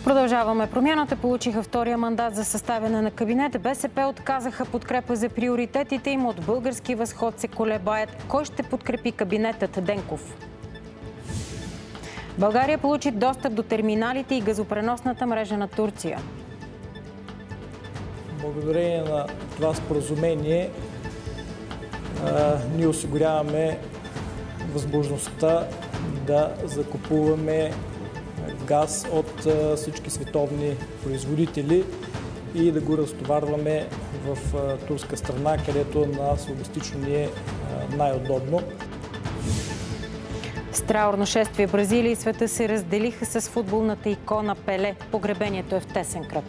Продължаваме. Промяната получиха втория мандат за съставяне на кабинет. БСП отказаха подкрепа за приоритетите им. От Български възход се колебаят кой ще подкрепи кабинетът Денков. България получи достъп до терминалите и газопреносната мрежа на Турция. Благодарение на това споразумение ние осигуряваме възможността да закупуваме газ от всички световни производители и да го разтоварваме в турска страна, където нас логистично ни е най-удобно. С траурно шествие Бразилия и света се разделиха с футболната икона Пеле. Погребението е в тесен кръг.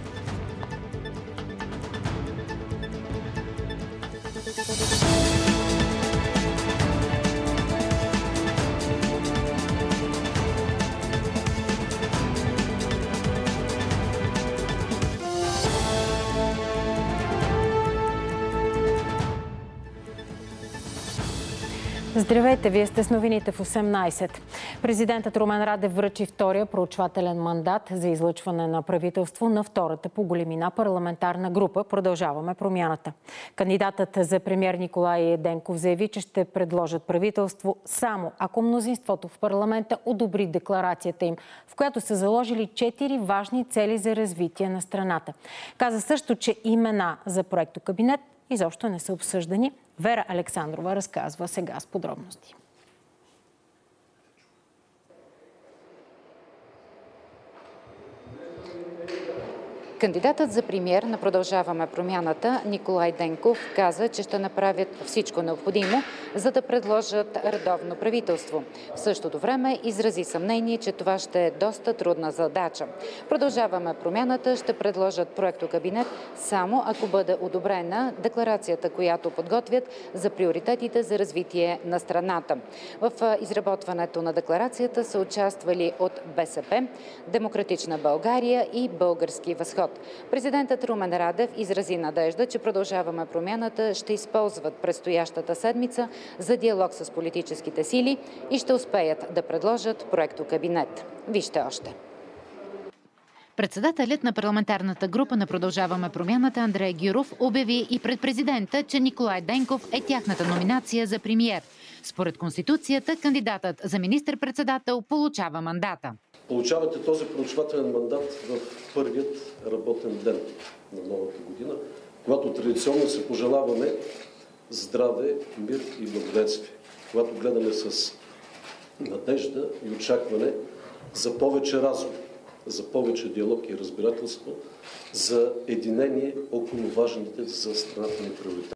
Здравейте, вие сте с новините в 18. Президентът Румен Радев връчи втория проучвателен мандат за излъчване на правителство на втората по големина парламентарна група. Продължаваме промяната. Кандидатът за премиер Николай Денков заяви, че ще предложат правителство само ако мнозинството в парламента одобри декларацията им, в която са заложили 4 важни цели за развитие на страната. Каза също, че имена за проектокабинет изобщо не са обсъждани. Вера Александрова разказва сега с подробности. Кандидатът за премиер на Продължаваме промяната Николай Денков каза, че ще направят всичко необходимо, за да предложат редовно правителство. В същото време изрази съмнение, че това ще е доста трудна задача. Продължаваме промяната ще предложат проектокабинет само ако бъде одобрена декларацията, която подготвят за приоритетите за развитие на страната. В изработването на декларацията са участвали от БСП, Демократична България и Български възход. Президентът Румен Радев изрази надежда, че Продължаваме промяната ще използват предстоящата седмица за диалог с политическите сили и ще успеят да предложат проектокабинет. Вижте още. Председателят на парламентарната група на Продължаваме промяната Андрей Гюров обяви и пред президента, че Николай Денков е тяхната номинация за премиер. Според Конституцията, кандидатът за министър-председател получава мандата. Получавате този проучвателен мандат в първият работен ден на новата година, когато традиционно се пожелаваме здраве, мир и благоденствие. Когато гледаме с надежда и очакване за повече разум, за повече диалог и разбирателство, за единение около важните за страната ни приоритети.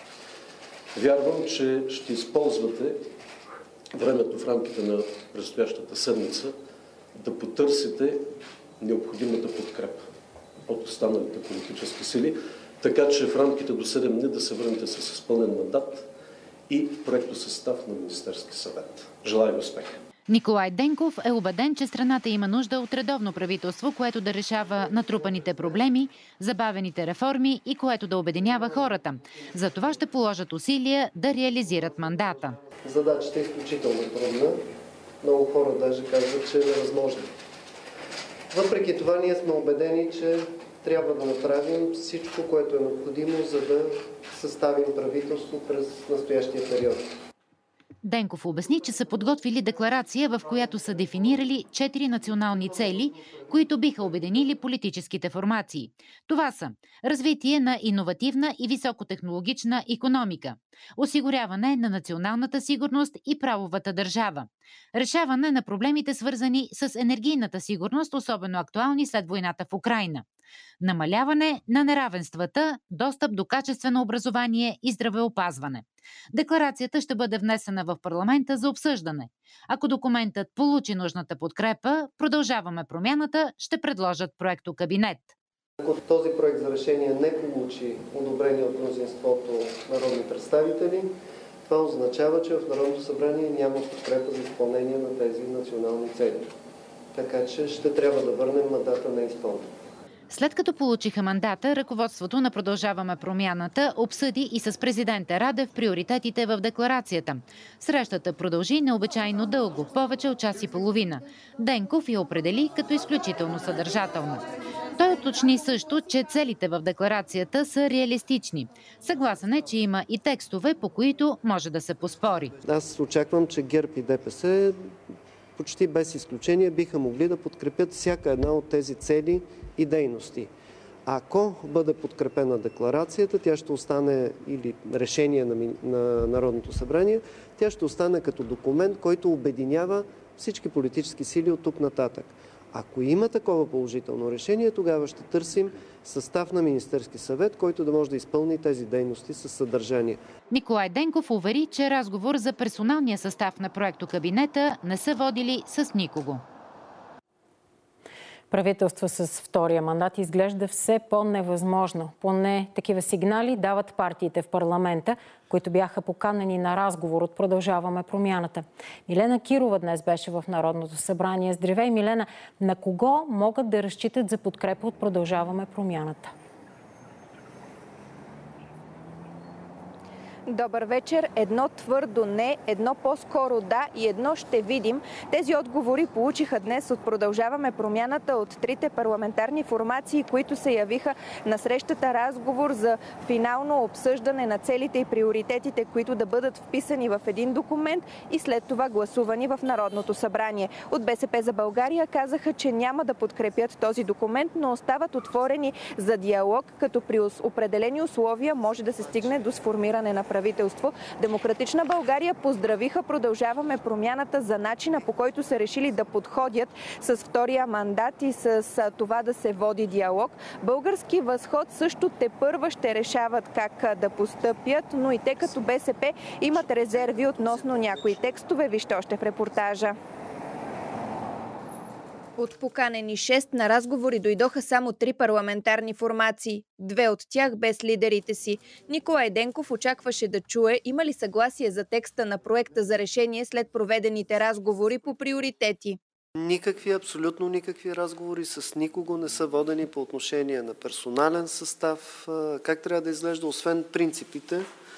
Вярвам, че ще използвате времето в рамките на предстоящата седмица да потърсите необходимата подкрепа от останалите политически сили, така че в рамките до 7 дни да се върнете с изпълнен мандат и проектосъстав на Министерски съвет. Желая ви успех! Николай Денков е убеден, че страната има нужда от редовно правителство, което да решава натрупаните проблеми, забавените реформи и което да обединява хората. За това ще положат усилия да реализират мандата. Задачата е изключително трудна. Много хора даже казват, че е невъзможно. Въпреки това ние сме убедени, че трябва да направим всичко, което е необходимо, за да съставим правителство през настоящия период. Денков обясни, че са подготвили декларация, в която са дефинирали 4 национални цели, които биха обединили политическите формации. Това са развитие на иновативна и високотехнологична икономика, осигуряване на националната сигурност и правовата държава, решаване на проблемите, свързани с енергийната сигурност, особено актуални след войната в Украйна, намаляване на неравенствата, достъп до качествено образование и здравеопазване. Декларацията ще бъде внесена в парламента за обсъждане. Ако документът получи нужната подкрепа, Продължаваме промяната ще предложат проектокабинет. Ако този проект за решение не получи одобрение от мнозинството народни представители, това означава, че в Народното събрание няма подкрепа за изпълнение на тези национални цели. Така че ще трябва да върнем мандата на изпълнение. След като получиха мандата, ръководството на Продължаваме промяната обсъди и с президента Радев приоритетите в декларацията. Срещата продължи необичайно дълго, повече от час и половина. Денков я определи като изключително съдържателна. Той уточни също, че целите в декларацията са реалистични. Съгласен е, че има и текстове, по които може да се поспори. Аз очаквам, че ГЕРБ и ДПС почти без изключение биха могли да подкрепят всяка една от тези цели и дейности. Ако бъде подкрепена декларацията, тя ще остане, или решение на Народното събрание, тя ще остане като документ, който обединява всички политически сили от тук нататък. Ако има такова положително решение, тогава ще търсим състав на Министерски съвет, който да може да изпълни тези дейности със съдържание. Николай Денков увери, че разговор за персоналния състав на проектокабинета не са водили с никого. Правителство с втория мандат изглежда все по-невъзможно. Поне такива сигнали дават партиите в парламента, които бяха поканени на разговор от Продължаваме промяната. Милена Кирова днес беше в Народното събрание. Здравей, Милена! На кого могат да разчитат за подкрепа от Продължаваме промяната? Добър вечер. Едно твърдо не, едно по-скоро да и едно ще видим. Тези отговори получиха днес от Продължаваме промяната от трите парламентарни формации, които се явиха на срещата разговор за финално обсъждане на целите и приоритетите, които да бъдат вписани в един документ и след това гласувани в Народното събрание. От БСП за България казаха, че няма да подкрепят този документ, но остават отворени за диалог, като при определени условия може да се стигне до сформиране на правителство. Демократична България поздравиха Продължаваме промяната за начина, по който са решили да подходят с втория мандат и с това да се води диалог. Български възход също тепърва ще решават как да постъпят, но и те като БСП имат резерви относно някои текстове. Вижте още в репортажа. От поканени 6 на разговори дойдоха само 3 парламентарни формации. 2 от тях без лидерите си. Николай Денков очакваше да чуе има ли съгласие за текста на проекта за решение след проведените разговори по приоритети. Абсолютно никакви разговори с никого не са водени по отношение на персонален състав. Как трябва да изглежда, освен принципите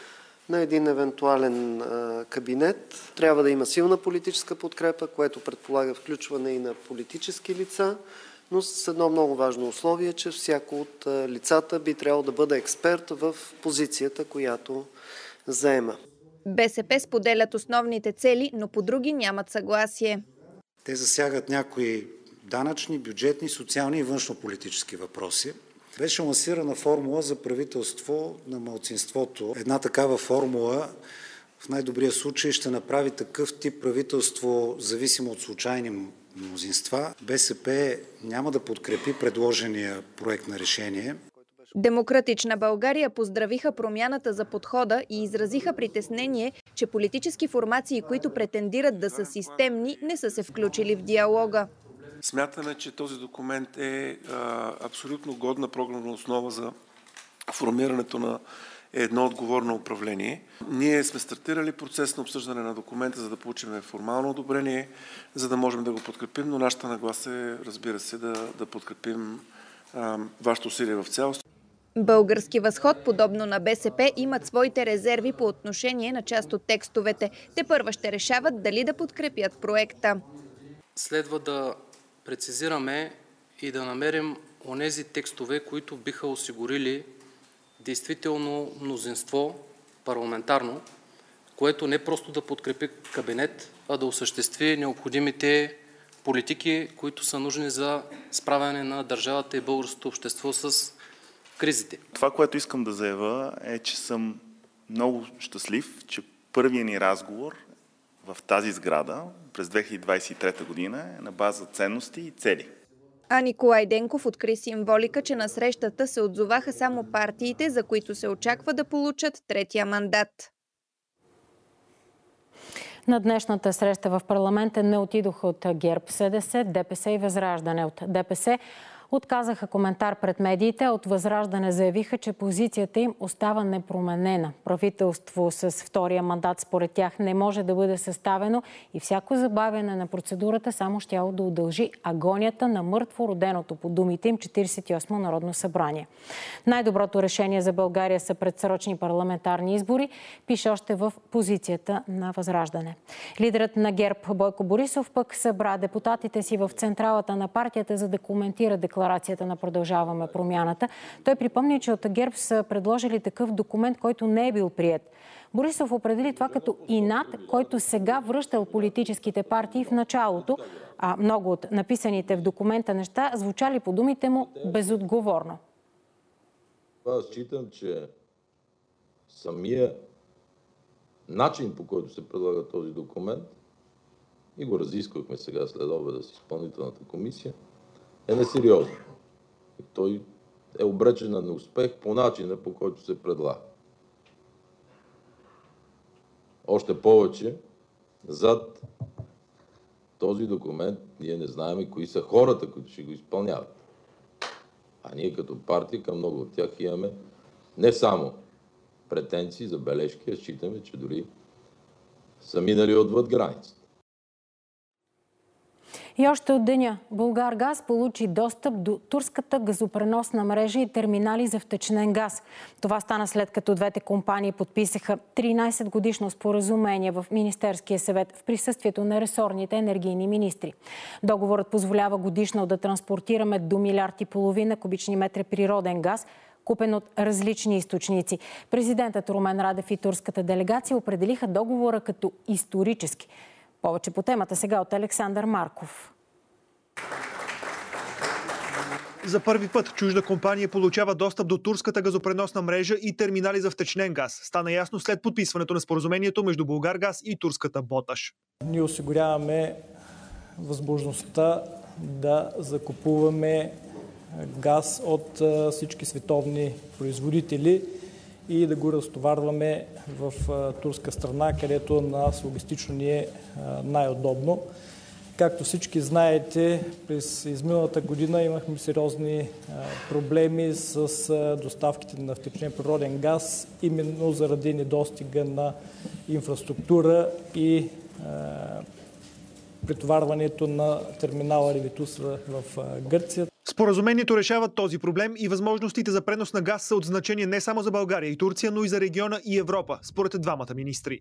на един евентуален кабинет. Трябва да има силна политическа подкрепа, което предполага включване и на политически лица, но с едно много важно условие, че всяко от лицата би трябвало да бъде експерт в позицията, която заема. БСП споделят основните цели, но по други нямат съгласие. Те засягат някои данъчни, бюджетни, социални и външнополитически въпроси. Беше лансирана формула за правителство на малцинството. Една такава формула в най-добрия случай ще направи такъв тип правителство, зависимо от случайни мнозинства. БСП няма да подкрепи предложения проект на решение. Демократична България поздравиха промяната за подхода и изразиха притеснение, че политически формации, които претендират да са системни, не са се включили в диалога. Смятаме, че този документ е абсолютно годна програмна основа за формирането на едно отговорно управление. Ние сме стартирали процес на обсъждане на документа, за да получим формално одобрение, за да можем да го подкрепим, но нашата нагласа е, разбира се, да подкрепим вашето усилие в цялост. Български възход, подобно на БСП, имат своите резерви по отношение на част от текстовете. Тепърва ще решават дали да подкрепят проекта. Следва да прецизираме и да намерим онези текстове, които биха осигурили действително мнозинство парламентарно, което не просто да подкрепи кабинет, а да осъществи необходимите политики, които са нужни за справяне на държавата и българското общество с кризите. Това, което искам да заявя, е, че съм много щастлив, че първият ни разговор в тази сграда през 2023 година е на база ценности и цели. А Николай Денков откри символика, че на срещата се отзоваха само партиите, за които се очаква да получат третия мандат. На днешната среща в парламента не отидоха от ГЕРБ, СДС, ДПС и Възраждане. От ДПС Отказаха коментар пред медиите, а от Възраждане заявиха, че позицията им остава непроменена. Правителство с втория мандат според тях не може да бъде съставено и всяко забавяне на процедурата само щяло да удължи агонията на мъртво роденото, по думите им, 48-о Народно събрание. Най-доброто решение за България са предсрочни парламентарни избори, пише още в позицията на Възраждане. Лидерът на ГЕРБ Бойко Борисов пък събра депутатите си в централата на партията, за да коментира декларацията на Продължаваме промяната. Той припомни, че от ГЕРБ са предложили такъв документ, който не е бил приет. Борисов определи това като инат, който сега връщал политическите партии в началото, а много от написаните в документа неща звучали по думите му безотговорно. Аз считам, че самия начин, по който се предлага този документ, и го разисквахме сега след обеда с изпълнителната комисия, е несериозно. И той е обречен на неуспех по начина, по който се предлага. Още повече, зад този документ ние не знаем кои са хората, които ще го изпълняват. А ние като партия към много от тях имаме не само претенции, забележки, а считаме, че дори са минали отвъд границата. И още от деня Булгаргаз получи достъп до турската газопреносна мрежа и терминали за втечнен газ. Това стана след като двете компании подписаха 13-годишно споразумение в Министерския съвет в присъствието на ресорните енергийни министри. Договорът позволява годишно да транспортираме до 1,5 милиарда кубични метра природен газ, купен от различни източници. Президентът Румен Радев и турската делегация определиха договора като исторически. Повече по темата сега от Александър Марков. За първи път чужда компания получава достъп до турската газопреносна мрежа и терминали за втечнен газ. Стана ясно след подписването на споразумението между Булгаргаз и турската Боташ. Ние осигуряваме възможността да закупуваме газ от всички световни производители и да го разтоварваме в турска страна, където нас логистично ни е най-удобно. Както всички знаете, през изминалата година имахме сериозни проблеми с доставките на втечнен природен газ, именно заради недостига на инфраструктура и претоварването на терминала Ревитуса в Гърция. Споразумението решава този проблем и възможностите за пренос на газ са от значение не само за България и Турция, но и за региона и Европа, според двамата министри.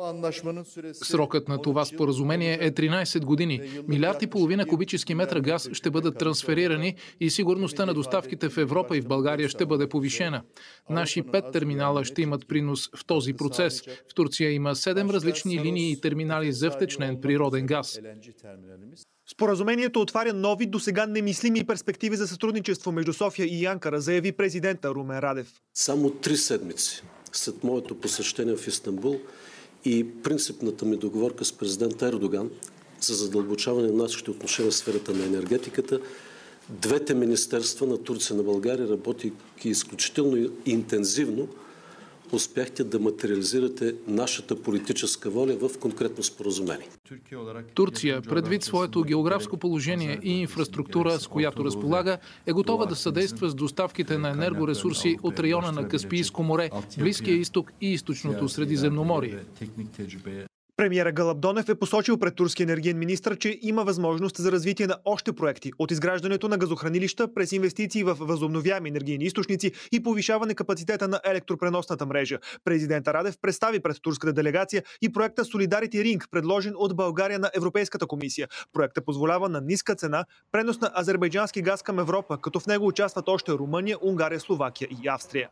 Срокът на това споразумение е 13 години. 1,5 милиарда кубически метра газ ще бъдат трансферирани и сигурността на доставките в Европа и в България ще бъде повишена. Наши 5 терминала ще имат принос в този процес. В Турция има 7 различни линии и терминали за втечнен природен газ. Споразумението отваря нови, досега немислими перспективи за сътрудничество между София и Анкара, заяви президента Румен Радев. Само 3 седмици след моето посещение в Истанбул и принципната ми договорка с президента Ердоган за задълбочаване на нашите отношения в сферата на енергетиката, двете министерства на Турция и на България, работейки изключително интензивно, успяхте да материализирате нашата политическа воля в конкретно споразумение. Турция, предвид своето географско положение и инфраструктура, с която разполага, е готова да съдейства с доставките на енергоресурси от района на Каспийско море, Близкия изток и източното Средиземноморие. Премиера Гълъб Донев е посочил пред турския енергиен министър, че има възможност за развитие на още проекти от изграждането на газохранилища през инвестиции в възобновяеми енергийни източници и повишаване капацитета на електропреносната мрежа. Президента Радев представи пред турската делегация и проекта Solidarity Ring, предложен от България на Европейската комисия. Проектът позволява на ниска цена пренос на азербайджански газ към Европа, като в него участват още Румъния, Унгария, Словакия и Австрия.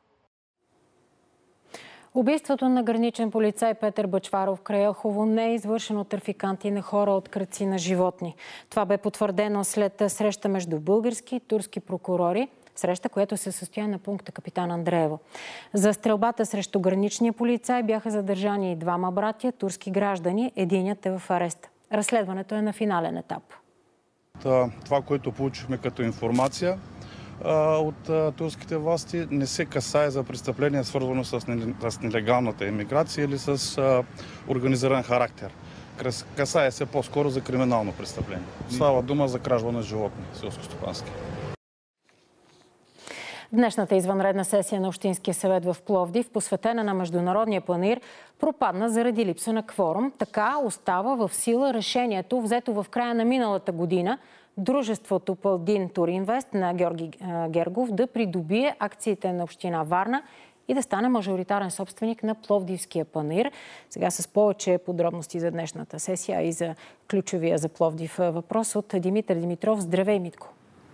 Убийството на граничен полицай Петър Бъчваров край Елхово не е извършено от трафиканти на хора, от крадци на животни. Това бе потвърдено след среща между български и турски прокурори, среща, която се състоя на пункта Капитан Андреево. За стрелбата срещу граничния полицай бяха задържани и 2 братя, турски граждани, единият е в арест. Разследването е на финален етап. Това, което получихме като информация от турските власти, не се касае за престъпление, свързано с нелегалната иммиграция или с организиран характер. Касае се по-скоро за криминално престъпление. Става дума за кражба на животни селскостопански. Днешната извънредна сесия на Общинския съвет в Пловдив, посветена на Международния панаир, пропадна заради липса на кворум. Така остава в сила решението, взето в края на миналата година, дружеството Пълдин Туринвест на Георги Гергов да придобие акциите на община Варна и да стане мажоритарен собственик на Пловдивския панаир. Сега с повече подробности за днешната сесия и за ключовия за Пловдив въпрос от Димитър Димитров. Здравей, Митко!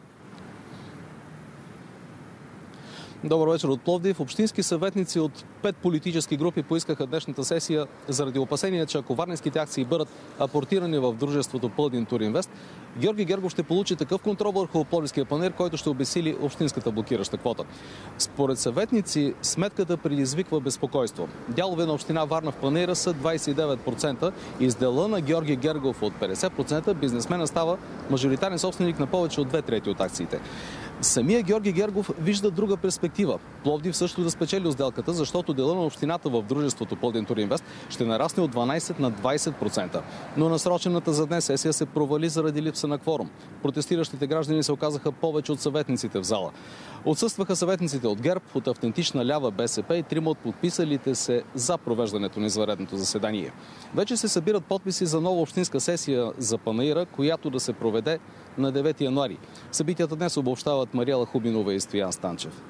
Добър вечер от Пловдив. Общински съветници от 5 политически групи поискаха днешната сесия заради опасения, че ако варненските акции бъдат апортирани в дружеството Пълдин Туринвест, Георги Гергов ще получи такъв контрол върху Пловдивския панаир, който ще обезсили общинската блокираща квота. Според съветници, сметката предизвиква безпокойство. Дялове на община Варна в панаира са 29% и с дела на Георги Гергов от 50% бизнесмена става мажоритарен собственик на повече от 2/3 от акциите. Самия Георги Гергов вижда друга перспектива. Пловдив също да спечели сделката, защото дела на общината в дружеството Пълдин Туринвест ще нарасне от 12 на 20%. Но насрочената за днес сесия се провали заради липса на кворум. Протестиращите граждани се оказаха повече от съветниците в зала. Отсъстваха съветниците от ГЕРБ, от Автентична лява БСП и 3 от подписалите се за провеждането на извънредното заседание. Вече се събират подписи за нова общинска сесия за панаира, която да се проведе на 9 януари. Събитията днес обобщават Мариела Хубинова и Стоян Станчев.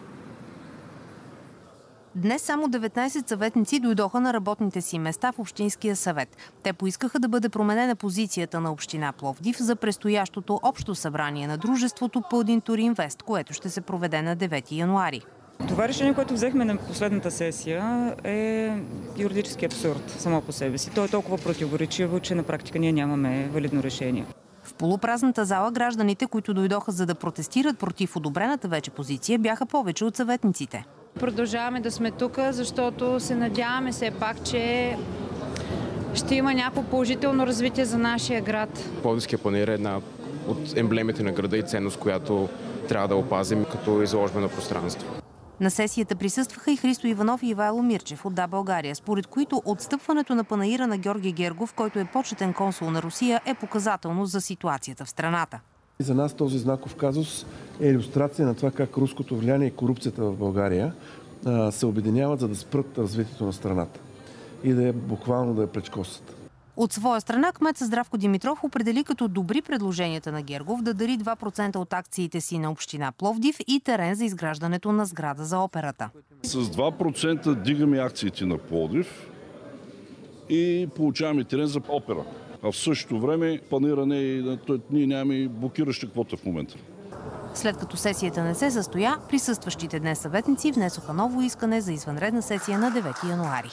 Днес само 19 съветници дойдоха на работните си места в Общинския съвет. Те поискаха да бъде променена позицията на община Пловдив за предстоящото общо събрание на дружеството Пълдин Туринвест, което ще се проведе на 9 януари. Това решение, което взехме на последната сесия, е юридически абсурд само по себе си. То е толкова противоречиво, че на практика ние нямаме валидно решение. В полупразната зала гражданите, които дойдоха за да протестират против одобрената вече позиция, бяха повече от съветниците. Продължаваме да сме тук, защото се надяваме все пак, че ще има някакво положително развитие за нашия град. Пловдивския панаир е една от емблемите на града и ценност, която трябва да опазим като изложбено пространство. На сесията присъстваха и Христо Иванов и Ивайло Мирчев от Да, България, според които отстъпването на панаира на Георги Гергов, който е почетен консул на Русия, е показателно за ситуацията в страната. За нас този знаков казус е илюстрация на това как руското влияние и корупцията в България се обединяват, за да спрат развитието на страната и да буквално да я пречкосат. От своя страна кмет Здравко Димитров определи като добри предложенията на Гергов да дари 2% от акциите си на община Пловдив и терен за изграждането на сграда за операта. С 2% дигаме акциите на Пловдив и получаваме терен за опера. А в същото време ние нямаме блокираща квота в момента. След като сесията не се състоя, присъстващите днес съветници внесоха ново искане за извънредна сесия на 9 януари.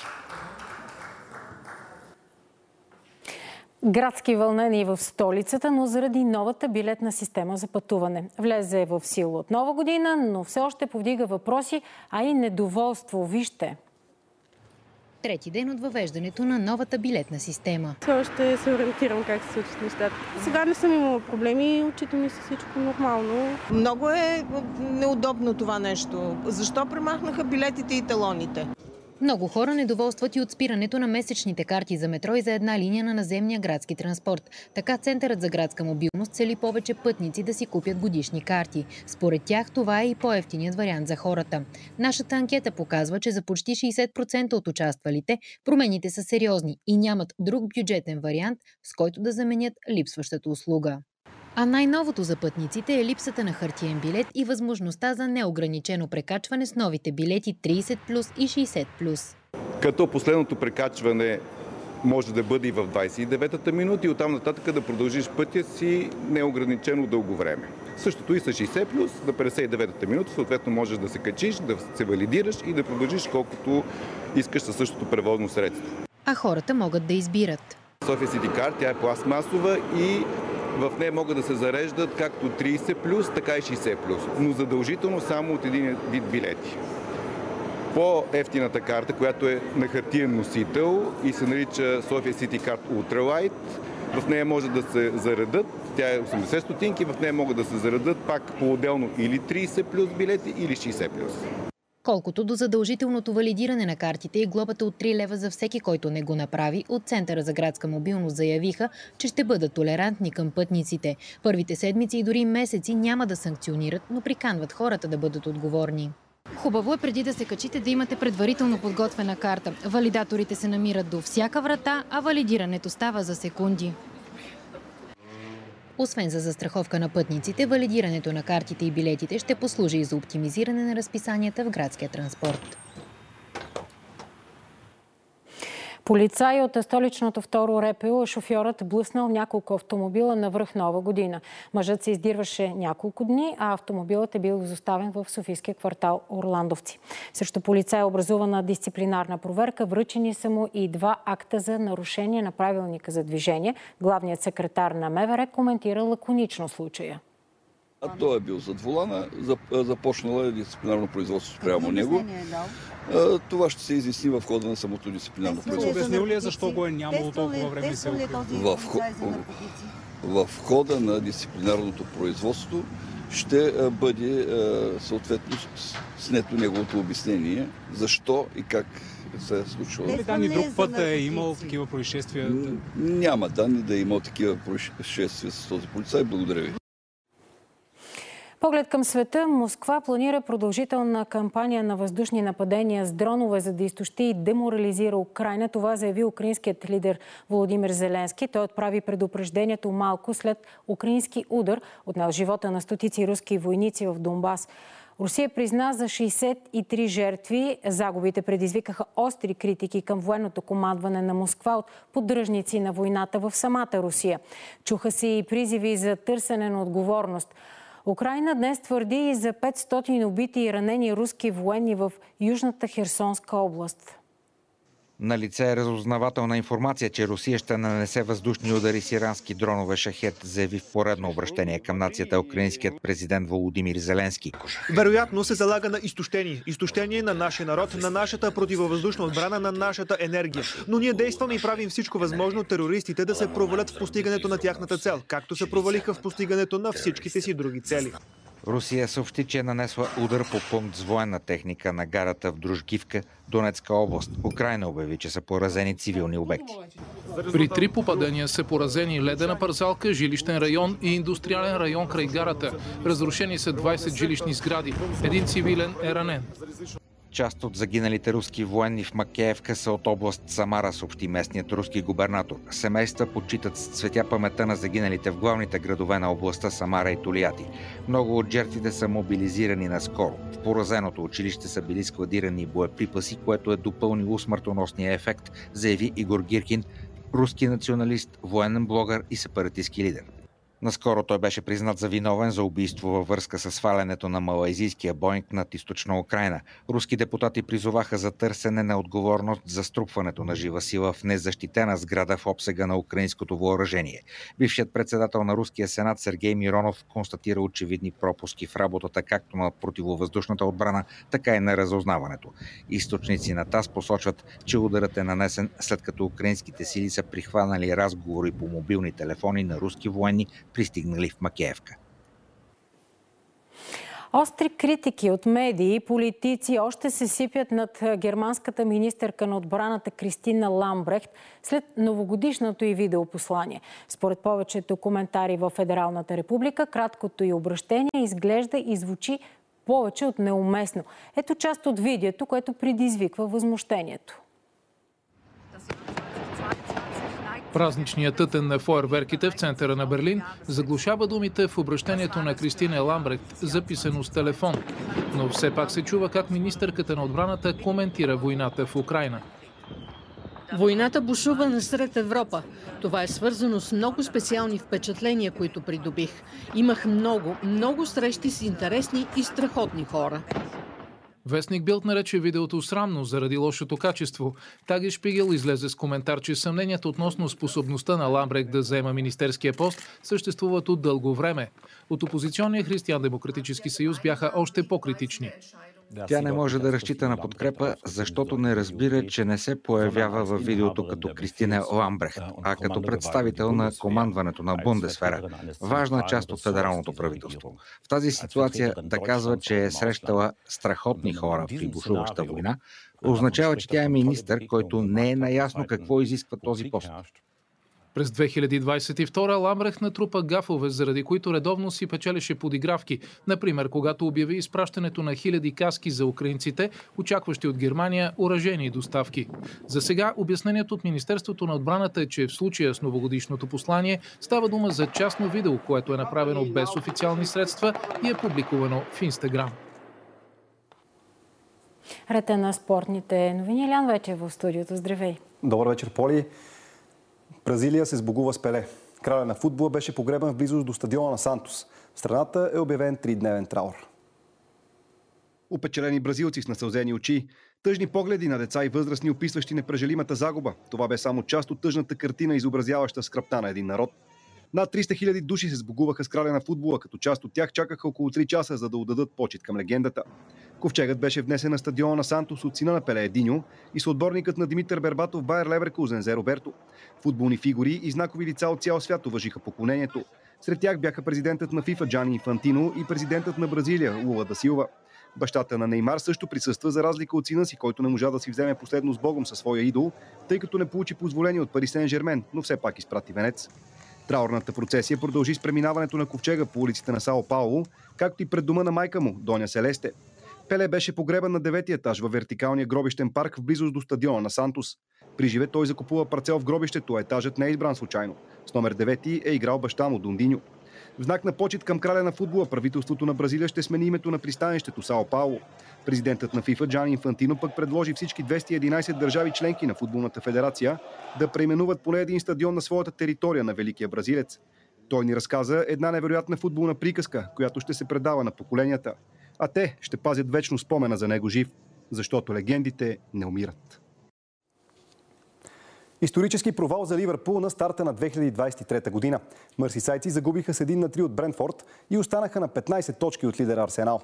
Градски вълнения в столицата, но заради новата билетна система за пътуване. Влезе в сила от нова година, но все още повдига въпроси, а и недоволство. Вижте. Трети ден от въвеждането на новата билетна система. Все още се ориентирам как се случат нещата. Сега не съм имала проблеми, отчита ми се всичко нормално. Много е неудобно това нещо. Защо премахнаха билетите и талоните? Много хора недоволстват и от спирането на месечните карти за метро и за една линия на наземния градски транспорт. Така Центърът за градска мобилност цели повече пътници да си купят годишни карти. Според тях това е и по-евтиният вариант за хората. Нашата анкета показва, че за почти 60% от участвалите промените са сериозни и нямат друг бюджетен вариант, с който да заменят липсващата услуга. А най-новото за пътниците е липсата на хартиен билет и възможността за неограничено прекачване с новите билети 30+ и 60+. Като последното прекачване може да бъде и в 29-та минута и оттам нататък да продължиш пътя си неограничено дълго време. Същото и с 60+, на 59-та минута съответно можеш да се качиш, да се валидираш и да продължиш колкото искаш със същото превозно средство. А хората могат да избират. София Сити Карт, тя е пластмасова и в нея могат да се зареждат както 30+, така и 60+, но задължително само от един вид билети. По-евтината карта, която е на хартиен носител и се нарича Sophia City Card Ultralight, в нея може да се заредат, тя е 80 стотинки, в нея могат да се заредат пак по-отделно или 30+ билети, или 60+. Колкото до задължителното валидиране на картите и глобата от 3 лева за всеки, който не го направи, от Центъра за градска мобилност заявиха, че ще бъдат толерантни към пътниците. Първите седмици и дори месеци няма да санкционират, но приканват хората да бъдат отговорни. Хубаво е преди да се качите да имате предварително подготвена карта. Валидаторите се намират до всяка врата, а валидирането става за секунди. Освен за застраховка на пътниците, валидирането на картите и билетите ще послужи и за оптимизиране на разписанията в градския транспорт. Полицай от столичното второ РПУ шофьорът блъснал няколко автомобила навръх Нова година. Мъжът се издирваше няколко дни, а автомобилът е бил изоставен в софийския квартал Орландовци. Срещу полицай е образувана дисциплинарна проверка. Връчени са му и 2 акта за нарушение на правилника за движение. Главният секретар на МВР коментира лаконично случая. Той е бил зад волана, започнало е дисциплинарно производство спрямо него. Това ще се изясни в хода на самото дисциплинарно производство. Обяснил ли е защо го е нямало толкова време и се в хода на дисциплинарното производство ще бъде съответно снето неговото обяснение защо и как се е случило. Има ли данни друг път е имал такива происшествия? Няма данни да е имал такива происшествия с този полицай. Благодаря ви. Поглед към света, Москва планира продължителна кампания на въздушни нападения с дронове, за да изтощи и деморализира Украйна. Това заяви украинският лидер Володимир Зеленски. Той отправи предупреждението малко след украински удар, отнел живота на стотици руски войници в Донбас. Русия призна за 63 жертви. Загубите предизвикаха остри критики към военното командване на Москва от поддръжници на войната в самата Русия. Чуха се и призиви за търсене на отговорност. Украйна днес твърди и за 500 убити и ранени руски военни в Южната Херсонска област. Налице е разузнавателна информация, че Русия ще нанесе въздушни удари с ирански дронове Шахед, заяви в поредно обращение към нацията украинският президент Володимир Зеленски. Вероятно се залага на изтощение. Изтощение на нашия народ, на нашата противовъздушна отбрана, на нашата енергия. Но ние действаме и правим всичко възможно терористите да се провалят в постигането на тяхната цел, както се провалиха в постигането на всичките си други цели. Русия съобщи, че е нанесла удар по пункт с военна техника на гарата в Дружгивка, Донецка област. Украйна обяви, че са поразени цивилни обекти. При 3 попадения са поразени ледена парзалка, жилищен район и индустриален район край гарата. Разрушени са 20 жилищни сгради. Един цивилен е ранен. Част от загиналите руски военни в Макеевка са от област Самара, съобщи местният руски губернатор. Семейства почитат с цветя паметта на загиналите в главните градове на областта Самара и Толияти. Много от жертвите са мобилизирани наскоро. В поразеното училище са били складирани боеприпаси, което е допълнило смъртоносния ефект, заяви Игор Гиркин, руски националист, военен блогър и сепаратистски лидер. Наскоро той беше признат за виновен за убийство във връзка с свалянето на малайзийския Боинг над източна Украйна. Руски депутати призоваха за търсене на отговорност за струпването на жива сила в незащитена сграда в обсега на украинското въоръжение. Бившият председател на Руския сенат Сергей Миронов констатира очевидни пропуски в работата както на противовъздушната отбрана, така и на разузнаването. Източници на ТАСС посочват, че ударът е нанесен след като украинските сили са прихванали разговори по мобилни телефони на руски военни, пристигнали в Макеевка. Остри критики от медии и политици още се сипят над германската министърка на отбраната Кристина Ламбрехт след новогодишното и видеопослание. Според повечето коментари във Федералната република, краткото й обращение изглежда и звучи повече от неуместно. Ето част от видеото, което предизвиква възмущението. Празничният тътен на фойерверките в центъра на Берлин заглушава думите в обращението на Кристина Ламбрехт, записано с телефон. Но все пак се чува как министърката на отбраната коментира войната в Украйна. Войната бушува насред Европа. Това е свързано с много специални впечатления, които придобих. Имах много срещи с интересни и страхотни хора. Вестник Билд нарече видеото срамно заради лошото качество. Таге Шпигел излезе с коментар, че съмненията относно способността на Ламбрехт да заема министерския пост съществуват от дълго време. От опозиционния Християн-демократически съюз бяха още по-критични. Тя не може да разчита на подкрепа, защото не разбира, че не се появява във видеото като Кристине Ламбрехт, а като представител на командването на Бундесвера, важна част от федералното правителство. В тази ситуация да казва, че е срещала страхотни хора при бушуваща война, означава, че тя е министър, който не е наясно какво изисква този пост. През 2022 Ламбрехт натрупа гафове, заради които редовно си печелеше подигравки. Например, когато обяви изпращането на хиляди каски за украинците, очакващи от Германия оръжейни доставки. За сега обяснението от Министерството на отбраната е, че в случая с новогодишното послание става дума за частно видео, което е направено без официални средства и е публикувано в Инстаграм. Ред на спортните новини. Илян вече е в студиото. Здравей! Добър вечер, Поли! Бразилия се сбогува с Пеле. Краля на футбола беше погребан в близост до стадиона на Сантос. В страната е обявен 3-дневен траур. Опечалени бразилци с насълзени очи, тъжни погледи на деца и възрастни, описващи непрежалимата загуба. Това бе само част от тъжната картина, изобразяваща скръбта на един народ. Над 300 000 души се сбогуваха с краля на футбола, като част от тях чакаха около 3 часа, за да отдадат почит към легендата. Ковчегът беше внесен на стадиона на Сантос от сина на Пеле Единьо и съотборникът на Димитър Бербатов Байер Леверкузен Зе Роберто. Футболни фигури и знакови лица от цял свят уважиха поклонението. Сред тях бяха президентът на ФИФА Джани Инфантино и президентът на Бразилия Лула да Силва. Бащата на Неймар също присъства, за разлика от сина си, който не можа да си вземе последно с Богом със своя идол, тъй като не получи позволение от Пари Сен-Жермен, но все пак изпрати венец. Траурната процесия продължи с преминаването на ковчега по улиците на Сао Пауло, както и пред дома на майка му, Доня Селесте. Пеле беше погребан на 9-ти етаж във вертикалния гробищен парк в близост до стадиона на Сантос. При живе той закупува парцел в гробището, а етажът не е избран случайно. С номер 9 е играл баща му Дундиньо. В знак на почит към краля на футбола, правителството на Бразилия ще смени името на пристанището Сао Пауло. Президентът на ФИФА Джани Инфантино пък предложи всички 211 държави членки на футболната федерация да преименуват поне един стадион на своята територия на Великия бразилец. Той ни разказа една невероятна футболна приказка, която ще се предава на поколенията. А те ще пазят вечно спомена за него жив, защото легендите не умират. Исторически провал за Ливърпул на старта на 2023 година. Мърсисайдци загубиха с 1-3 от Брентфорд и останаха на 15 точки от лидера Арсенал.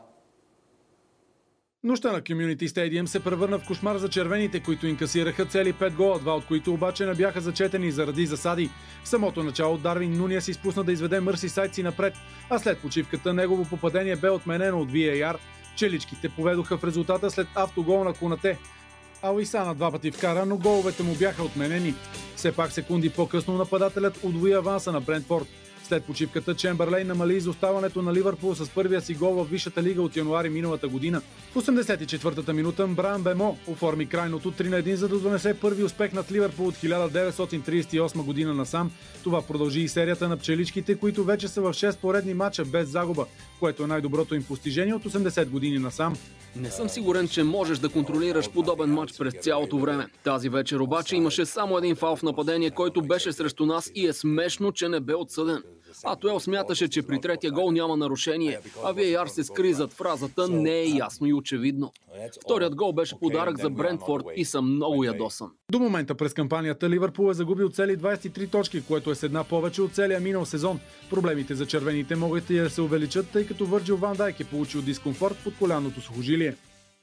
Нощта на Community Stadium се превърна в кошмар за червените, които инкасираха цели 5 гола, 2 от които обаче не бяха зачетени заради засади. В самото начало Дарвин Нуния се изпусна да изведе Мърсисайдци напред, а след почивката негово попадение бе отменено от VAR. Челичките поведоха в резултата след автогол на Конате. Алисана 2 пъти вкара, но головете му бяха отменени. Все пак секунди по-късно нападателят удвои аванса на Брентфорд. След почивката Чембърлейн намали изоставането на Ливърпул с първия си гол в Висшата лига от януари миналата година. В 84-та минута Бран Бемо оформи крайното 3-1, за да донесе първи успех над Ливърпул от 1938 година насам. Това продължи и серията на пчеличките, които вече са в 6 поредни мача без загуба, което е най-доброто им постижение от 80 години насам. Не съм сигурен, че можеш да контролираш подобен матч през цялото време. Тази вечер обаче имаше само един фаул в нападение, който беше срещу нас и е смешно, че не бе отсъден. Атуел смяташе, че при третия гол няма нарушение, а VAR се скри зад фразата "не е ясно и очевидно". Вторият гол беше подарък за Брентфорд и съм много ядосан. До момента през кампанията Ливърпул е загубил цели 23 точки, което е с една повече от целия минал сезон. Проблемите за червените могат и да се увеличат, тъй като Върджил Ван Дайк е получил дискомфорт под коляното сухожилие.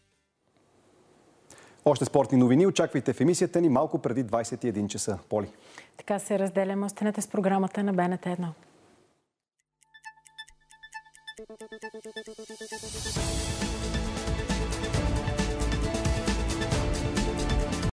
Още спортни новини очаквайте в емисията ни малко преди 21 часа. Поли. Така се разделяме. Останете с програмата на БНТ 1.